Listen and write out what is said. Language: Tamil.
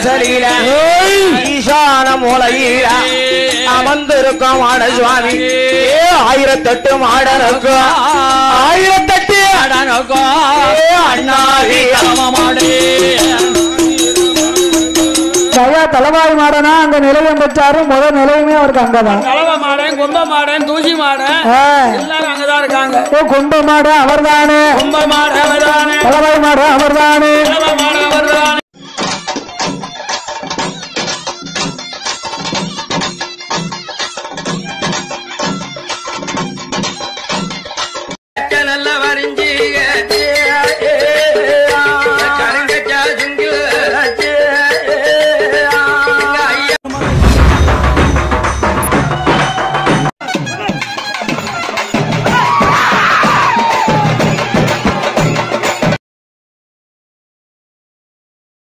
வாசலில ஈசான மூலையில அமர்ந்திருக்கும் மாட சுவாமி 1008 மாடனுக்கும் 1008 மாடனுக்கும் அண்ணாவி மாடே தலைவாய் மாடனா அங்க நிலையம் பெற்றாரு. முதல் நிலையமே அவருக்கு அங்கதான். தலைவ மாடன் கும்ப மாடன் தூசி மாடன் எல்லாரும் அங்கதான் இருக்காங்க. கும்ப மாடு அவர்தானே, கும்ப மாடு அவர்தானே, தலைவாய் மாடு அவர்தானே, தலைவ மாடு அவர்தானே. நல்ல வரிஞ்சி